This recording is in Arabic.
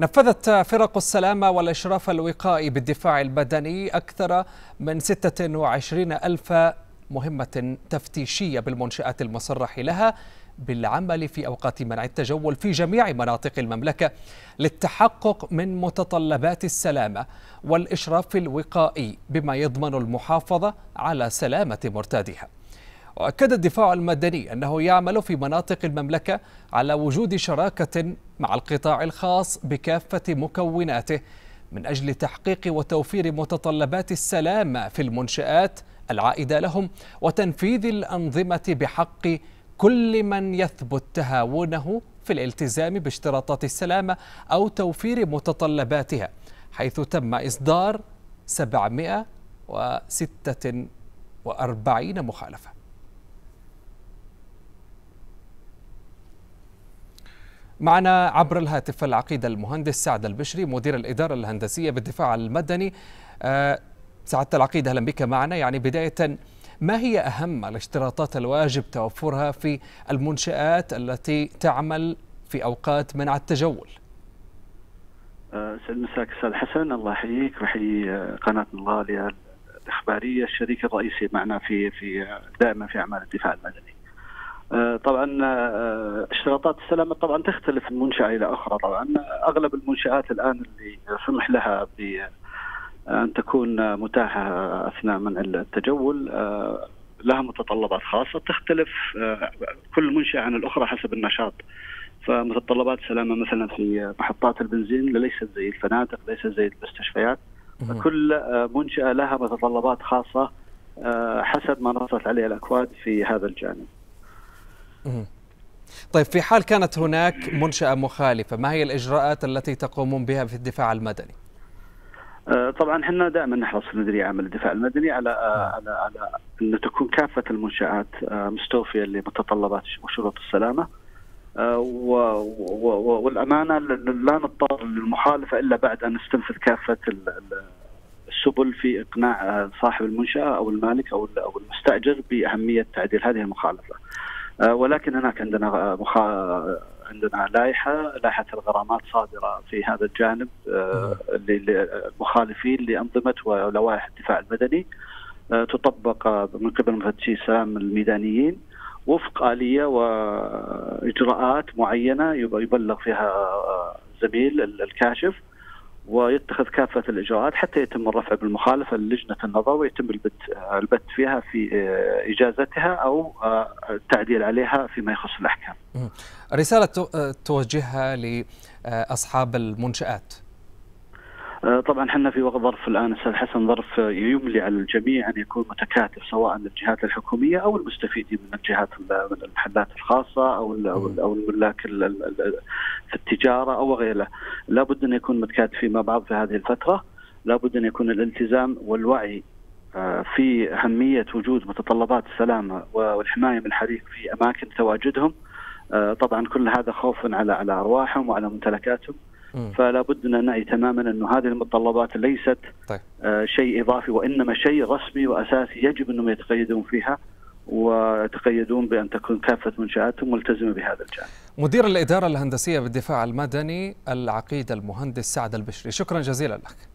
نفذت فرق السلامة والإشراف الوقائي بالدفاع المدني أكثر من 26 ألف مهمة تفتيشية بالمنشآت المصرح لها بالعمل في أوقات منع التجول في جميع مناطق المملكة للتحقق من متطلبات السلامة والإشراف الوقائي بما يضمن المحافظة على سلامة مرتادها. وأكد الدفاع المدني أنه يعمل في مناطق المملكة على وجود شراكة مع القطاع الخاص بكافة مكوناته من أجل تحقيق وتوفير متطلبات السلامة في المنشآت العائدة لهم وتنفيذ الأنظمة بحق كل من يثبت تهاونه في الالتزام باشتراطات السلامة أو توفير متطلباتها، حيث تم إصدار 746 مخالفة. معنا عبر الهاتف العقيد المهندس سعد البشري مدير الإدارة الهندسية بالدفاع المدني. سعادة العقيد أهلا بك معنا. يعني بداية، ما هي أهم الاشتراطات الواجب توفرها في المنشآت التي تعمل في أوقات منع التجول؟ سعد مساك أستاذ حسن، الله يحييك ويحيي قناة الغالية الإخبارية، الشريك الرئيسي معنا في دائما في أعمال الدفاع المدني. طبعا اشتراطات السلامة طبعا تختلف من منشأة إلى أخرى. طبعا أغلب المنشآت الآن اللي سمح لها بأن تكون متاحة أثناء منع التجول لها متطلبات خاصة تختلف كل منشأة عن الأخرى حسب النشاط. فمتطلبات السلامة مثلا في محطات البنزين ليست زي الفنادق، ليست زي المستشفيات. كل منشأة لها متطلبات خاصة حسب ما نصت عليه الأكواد في هذا الجانب. طيب، في حال كانت هناك منشأة مخالفة، ما هي الإجراءات التي تقومون بها في الدفاع المدني؟ طبعا احنا دائما نحرص في مديرية عمل الدفاع المدني على أن تكون كافة المنشآت مستوفية لمتطلبات وشروط السلامة، والأمانة لا نضطر للمخالفة إلا بعد أن نستنفذ كافة السبل في إقناع صاحب المنشأة أو المالك أو المستأجر بأهمية تعديل هذه المخالفة. ولكن هناك عندنا لائحة الغرامات صادرة في هذا الجانب للمخالفين لأنظمة ولوائح الدفاع المدني، تطبق من قبل مفتشي السلام الميدانيين وفق آلية وإجراءات معينة يبلغ فيها زميل الكاشف، ويتخذ كافة الإجراءات حتى يتم الرفع بالمخالفة للجنة النظر ويتم البت فيها في إجازتها أو التعديل عليها فيما يخص الأحكام. رسالة توجهها لأصحاب المنشآت؟ طبعا احنا في وقت ظرف الآن أستاذ حسن، ظرف يملي على الجميع أن يكون متكاتف، سواء الجهات الحكومية أو المستفيدين من الجهات من المحلات الخاصة أو الملاك في التجارة أو غيره. لابد أن يكون متكاتفين مع بعض في هذه الفترة. لابد أن يكون الالتزام والوعي في أهمية وجود متطلبات السلامة والحماية من الحريق في أماكن تواجدهم. طبعا كل هذا خوفا على أرواحهم وعلى ممتلكاتهم. فلا بد أن نعي تماما أن هذه المتطلبات ليست شيء إضافي، وإنما شيء رسمي وأساسي يجب أنهم يتقيدون فيها ويتقيدون بأن تكون كافة منشآتهم ملتزمة بهذا الجانب. مدير الإدارة الهندسية بالدفاع المدني العقيد المهندس سعد البشري، شكرا جزيلا لك.